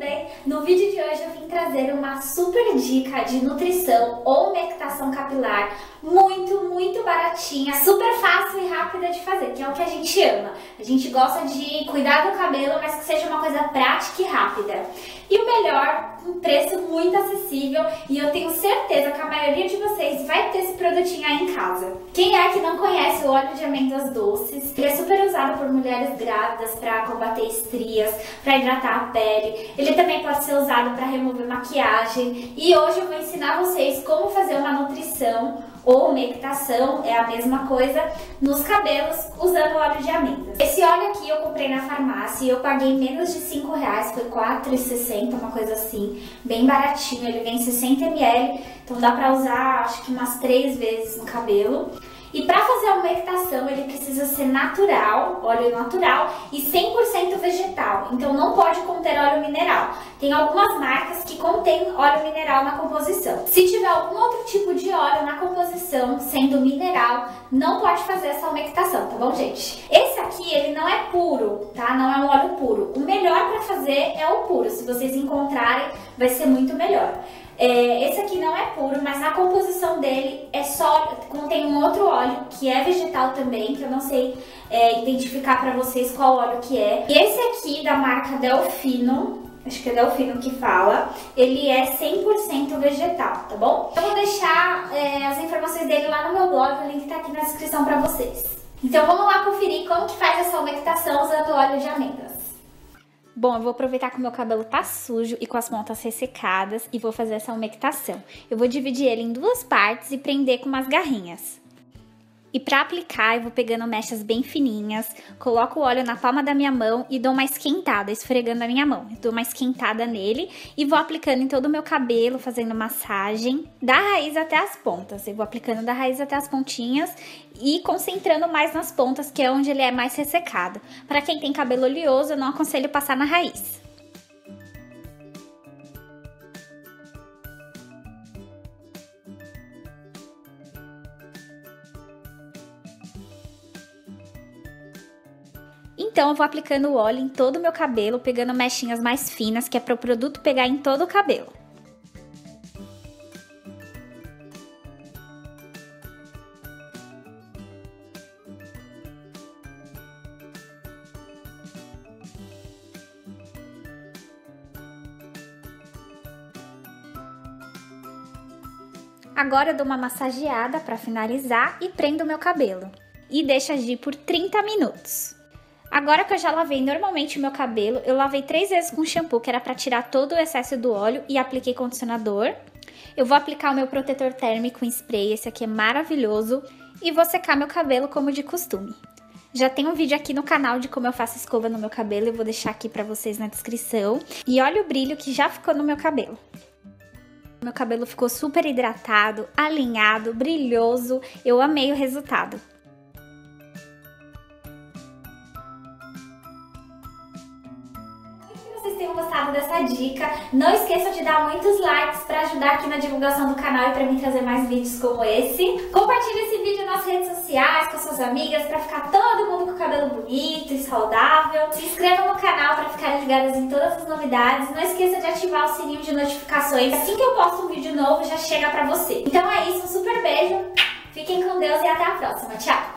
bem? No vídeo de hoje eu vim trazer uma super dica de nutrição ou umectação capilar muito baratinha, super fácil e rápida de fazer, que é o que a gente ama. A gente gosta de cuidar do cabelo, mas que seja uma coisa prática e rápida. E o melhor, um preço muito acessível, e eu tenho certeza que a maioria de vocês vai ter esse produtinho aí em casa. Quem é que não conhece o óleo de amêndoas doces? Ele é super usado por mulheres grávidas para combater estrias, para hidratar a pele. Ele também pode ser usado para remover maquiagem. E hoje eu vou ensinar vocês como fazer uma nutrição ou umectação, é a mesma coisa, nos cabelos usando óleo de amêndoas. Esse óleo aqui eu comprei na farmácia e eu paguei menos de R$5, foi R$4,60, uma coisa assim, bem baratinho. Ele vem 60 ml, então dá pra usar acho que umas 3 vezes no cabelo. E para fazer a umectação ele precisa ser natural, óleo natural e 100% vegetal, então não pode conter óleo mineral. Tem algumas marcas que contêm óleo mineral na composição. Se tiver algum outro tipo de óleo na composição, sendo mineral, não pode fazer essa umectação, tá bom, gente? Esse aqui, ele não é puro, tá? Não é um óleo puro. O melhor para fazer é o puro, se vocês encontrarem, vai ser muito melhor. Esse aqui não é puro, mas na composição dele contém um outro óleo que é vegetal também, que eu não sei identificar pra vocês qual óleo que é. E esse aqui da marca Delfino, acho que é Delfino que fala, ele é 100% vegetal, tá bom? Eu vou deixar as informações dele lá no meu blog, o link tá aqui na descrição pra vocês. Então vamos lá conferir como que faz essa umectação usando óleo de amêndoas. Bom, eu vou aproveitar que o meu cabelo tá sujo e com as pontas ressecadas e vou fazer essa umectação. Eu vou dividir ele em 2 partes e prender com umas garrinhas. E pra aplicar, eu vou pegando mechas bem fininhas, coloco o óleo na palma da minha mão e dou uma esquentada, esfregando a minha mão. Eu dou uma esquentada nele e vou aplicando em todo o meu cabelo, fazendo massagem da raiz até as pontas. Eu vou aplicando da raiz até as pontinhas e concentrando mais nas pontas, que é onde ele é mais ressecado. Para quem tem cabelo oleoso, eu não aconselho passar na raiz. Então eu vou aplicando o óleo em todo o meu cabelo, pegando mechinhas mais finas, que é para o produto pegar em todo o cabelo. Agora eu dou uma massageada para finalizar e prendo o meu cabelo. E deixo agir por 30 minutos. Agora que eu já lavei normalmente o meu cabelo, eu lavei 3 vezes com shampoo, que era para tirar todo o excesso do óleo, e apliquei condicionador. Eu vou aplicar o meu protetor térmico em spray, esse aqui é maravilhoso, e vou secar meu cabelo como de costume. Já tem um vídeo aqui no canal de como eu faço escova no meu cabelo, eu vou deixar aqui para vocês na descrição. E olha o brilho que já ficou no meu cabelo. Meu cabelo ficou super hidratado, alinhado, brilhoso, eu amei o resultado. Vocês tenham gostado dessa dica. Não esqueçam de dar muitos likes para ajudar aqui na divulgação do canal e para mim trazer mais vídeos como esse. Compartilhe esse vídeo nas redes sociais com suas amigas para ficar todo mundo com o cabelo bonito e saudável. Se inscrevam no canal para ficarem ligadas em todas as novidades. Não esqueça de ativar o sininho de notificações. Assim que eu posto um vídeo novo já chega para você. Então é isso, um super beijo. Fiquem com Deus e até a próxima. Tchau!